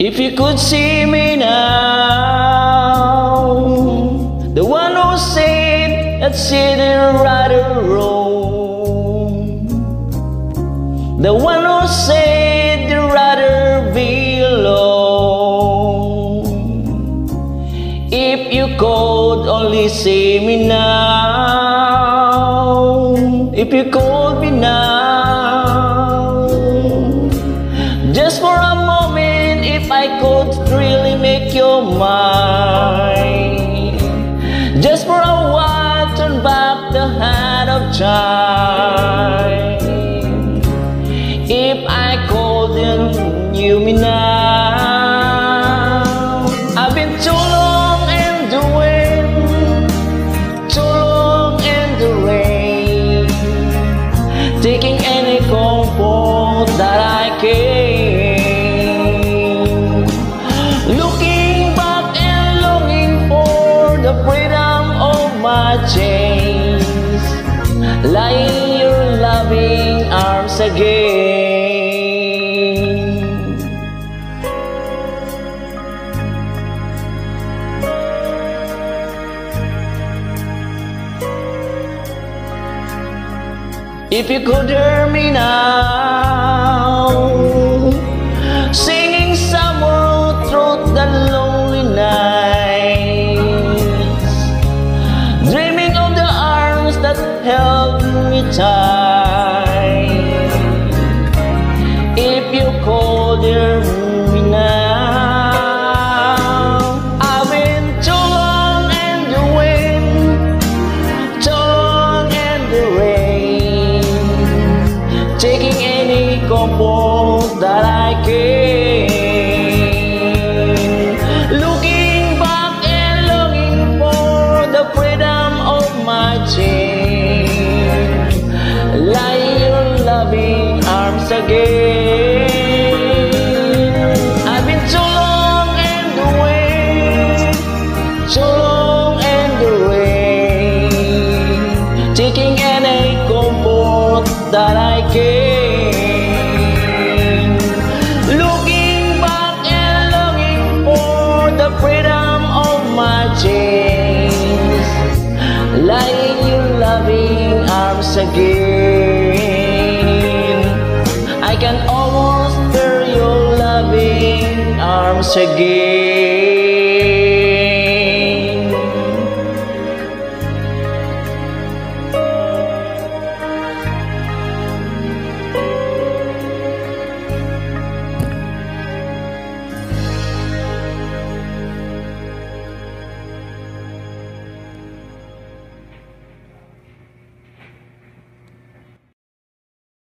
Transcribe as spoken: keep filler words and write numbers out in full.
If you could see me now, the one who said that sitting rather wrong, the one who said you'd rather be alone. If you could only see me now, if you could be now, just for a moment, if I could really make you mine, just for a while, turn back the hand of time. If I couldn't you me now, I've been too long in the wind, too long in the rain, taking any comfort that I can, looking back and longing for the freedom of my chains, lying in your loving arms again. If you could hear me now, singing somewhere through the lonely nights, dreaming of the arms that held me tight. If you could hear me now, I've been too long in the wind, too long in the rain, taking any comfort that I can, looking back and longing for the freedom of my chains, lying in your loving arms again. I've been too long in the wind, too long in the rain, taking any comfort that I can, looking back and longing for the freedom of my chains, lying in your loving arms again. I can almost hear your loving arms again.